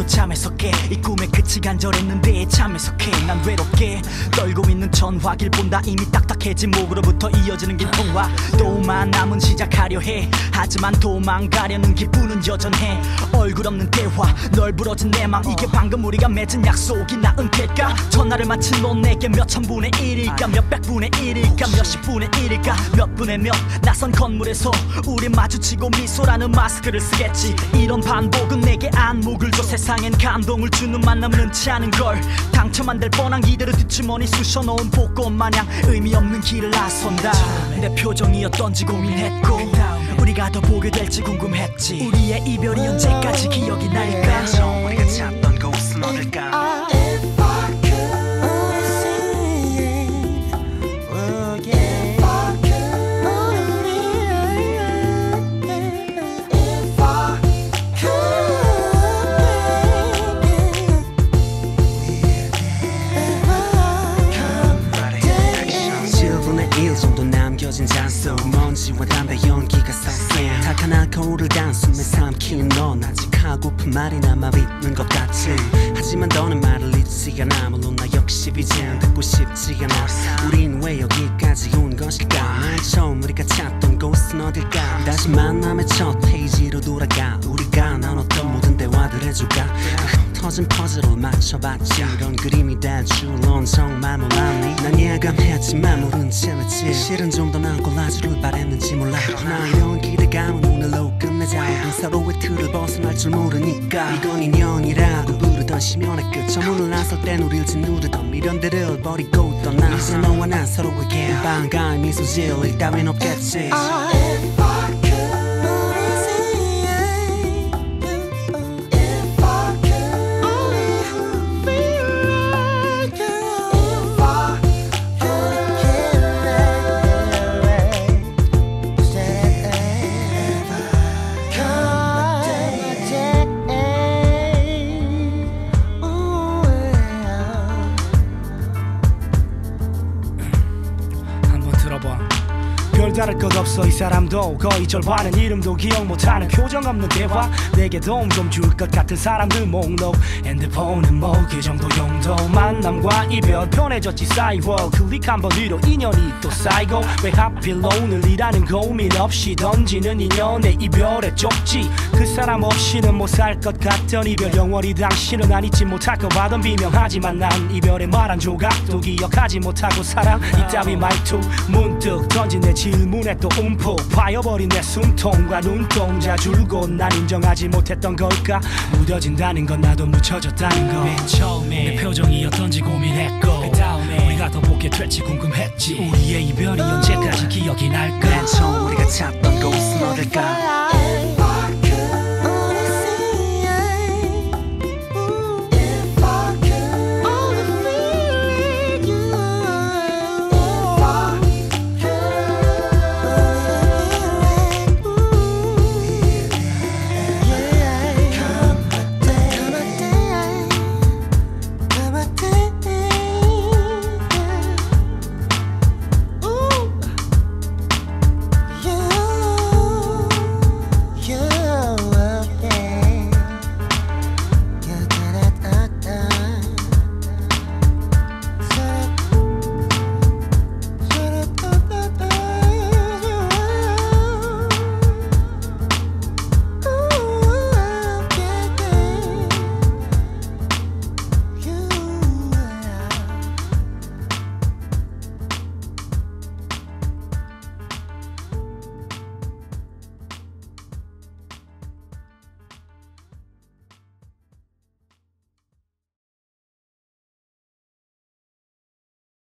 잠에서 깨 이 꿈에 끝이 간절했는데 잠에서 깨 난 외롭게 떨고 있는 전화길 본다 이미 딱딱해진 목으로부터 이어지는 긴 통화 또만 남은 시작하려 해 하지만 도망가려는 기분은 여전해 얼굴 없는 대화 널브러진 내 맘 이게 방금 우리가 맺은 약속이나 은퇴일까 전화를 마친 너 내게 몇 천분의 일일까 몇 백분의 일일까 몇십 분의 일일까 몇 분의 몇 낯선 건물에서 우리 마주치고 미소라는 마스크를 쓰겠지 이런 반복은 내게 안목을 줘 세상엔 감동을 주는 만남은 흔치 않은 걸 당첨 안 될 뻔한 기대를 뒷주머니 쑤셔놓은 복권 마냥 의미 없는 길을 나선다 내 표정이 어떤지 고민했고 우리가 더 보게 될지 궁금했지 우리의 이별이 언제까지 기억이 날까 우리가 찾던 곳은 어딜까 잔소 먼지와 담배 연기가 섞여 달큰한 거울을 단숨에 삼킨 넌 아직 하고픈 말이 남아 있는 것 같지 하지만 너는 말을 잊지 않아 물론 나 역시 이젠 듣고 싶지 않아 우린 왜 여기까지 온 것일까 맨 처음 우리가 찾던 곳은 어딜까 다시 만남의 첫 페이지로 돌아가 우리가 나눴던 모든 대화들의 조각 흩어진 퍼즐을 맞춰봤지 이런 그림이 될 줄은 정말 몰랐니 난 예감했지만 모른 채 했지 실은 좀 더 나은 콜라주를 바랬는지 몰라 나 이런 기대감은 오늘로 끝내자 우린 서로의 틀을 벗어날 줄 모르니까 이건 인연이라고 부르던 심연의 끝 저 문을 나설 땐 우릴 짓누르던 미련들을 버리고 떠나 이제 너와 난 서로에게 반가운 미소 지을 따윈 없겠지 다를 것 없어 이 사람도 거의 절반은 이름도 기억 못하는 표정 없는 대화 내게 도움 좀 줄 것 같은 사람들 목록 핸드폰은 뭐 그 정도 용도 만남과 이별 편해졌지 사이워 클릭 한 번 뒤로 인연이 또 쌓이고 왜 하필 오늘이라는 고민 없이 던지는 인연의 이별의 쪽지 그 사람 없이는 못 살 것 같던 이별 영원히 당신은 안 잊지 못할 것 같던 비명하지만 난 이별의 말 한 조각도 기억하지 못하고 살아 이따위 말투 문득 던진 내 질문에 또 움푹 파여버린 내 숨통과 눈동자 줄곧 난 인정하지 못했던 걸까 무뎌진다는 건 나도 묻혀졌다는 거 맨 처음에 내 표정이 어떤지 고민했고 그 다음에 우리가 더 보게 될지 궁금했지 우리의 이별이 언제까지 기억이 날까 맨 처음